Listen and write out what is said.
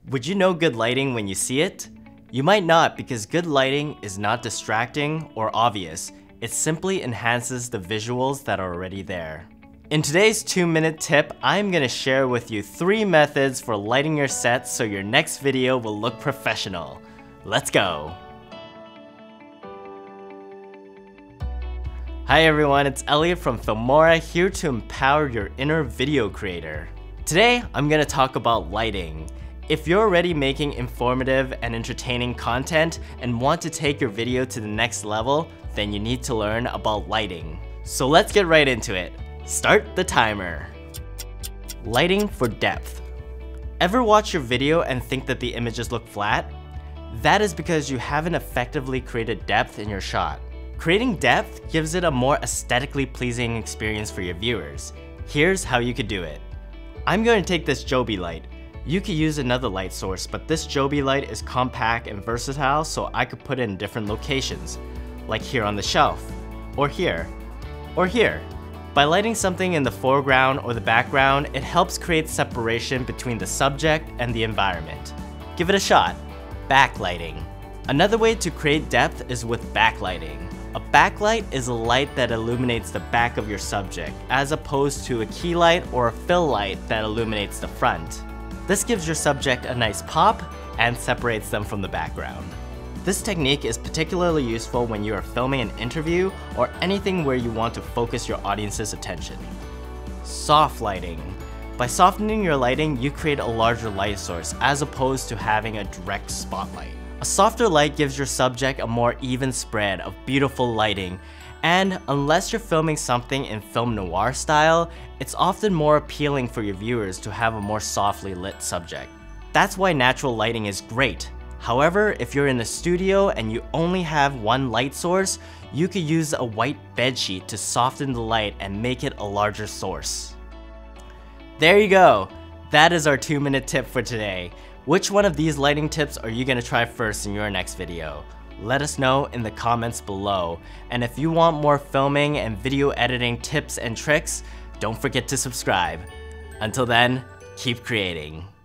Would you know good lighting when you see it? You might not, because good lighting is not distracting or obvious. It simply enhances the visuals that are already there. In today's 2-minute tip, I'm going to share with you 3 methods for lighting your sets so your next video will look professional. Let's go! Hi everyone, it's Elliot from Filmora, here to empower your inner video creator. Today, I'm going to talk about lighting. If you're already making informative and entertaining content and want to take your video to the next level, then you need to learn about lighting. So let's get right into it. Start the timer. Lighting for depth. Ever watch your video and think that the images look flat? That is because you haven't effectively created depth in your shot. Creating depth gives it a more aesthetically pleasing experience for your viewers. Here's how you could do it. I'm going to take this Joby light. You could use another light source, but this Joby light is compact and versatile, so I could put it in different locations, like here on the shelf, or here, or here. By lighting something in the foreground or the background, it helps create separation between the subject and the environment. Give it a shot. Backlighting. Another way to create depth is with backlighting. A backlight is a light that illuminates the back of your subject, as opposed to a key light or a fill light that illuminates the front. This gives your subject a nice pop and separates them from the background. This technique is particularly useful when you are filming an interview or anything where you want to focus your audience's attention. Soft lighting. By softening your lighting, you create a larger light source as opposed to having a direct spotlight. A softer light gives your subject a more even spread of beautiful lighting, and unless you're filming something in film noir style, it's often more appealing for your viewers to have a more softly lit subject. That's why natural lighting is great. However, if you're in a studio and you only have one light source, you could use a white bedsheet to soften the light and make it a larger source. There you go! That is our 2-minute tip for today. Which one of these lighting tips are you going to try first in your next video? Let us know in the comments below. And if you want more filming and video editing tips and tricks, don't forget to subscribe. Until then, keep creating.